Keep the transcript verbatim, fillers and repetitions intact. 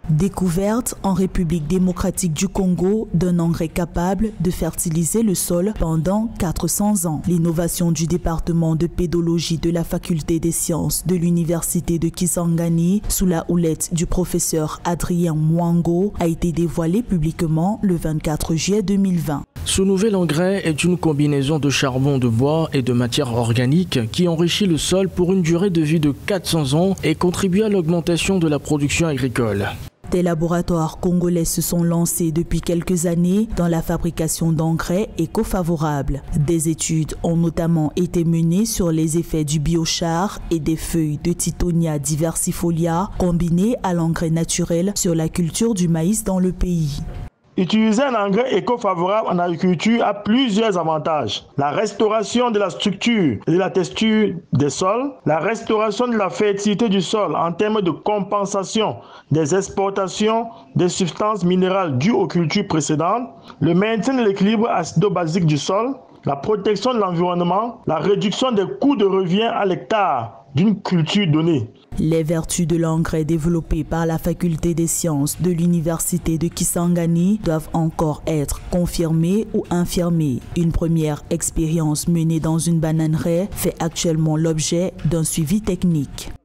Découverte en République démocratique du Congo d'un engrais capable de fertiliser le sol pendant quatre cents ans. L'innovation du département de pédologie de la faculté des sciences de l'université de Kisangani sous la houlette du professeur Adrien Mwango a été dévoilée publiquement le vingt-quatre juillet deux mille vingt. Ce nouvel engrais est une combinaison de charbon de bois et de matière organique qui enrichit le sol pour une durée de vie de quatre cents ans et contribue à l'augmentation de la production agricole. Des laboratoires congolais se sont lancés depuis quelques années dans la fabrication d'engrais éco-favorables. Des études ont notamment été menées sur les effets du biochar et des feuilles de Tithonia diversifolia combinées à l'engrais naturel sur la culture du maïs dans le pays. Utiliser un engrais éco-favorable en agriculture a plusieurs avantages. La restauration de la structure et de la texture des sols, la restauration de la fertilité du sol en termes de compensation des exportations des substances minérales dues aux cultures précédentes, le maintien de l'équilibre acido-basique du sol, la protection de l'environnement, la réduction des coûts de revient à l'hectare d'une culture donnée. Les vertus de l'engrais développé par la faculté des sciences de l'université de Kisangani doivent encore être confirmées ou infirmées. Une première expérience menée dans une bananeraie fait actuellement l'objet d'un suivi technique.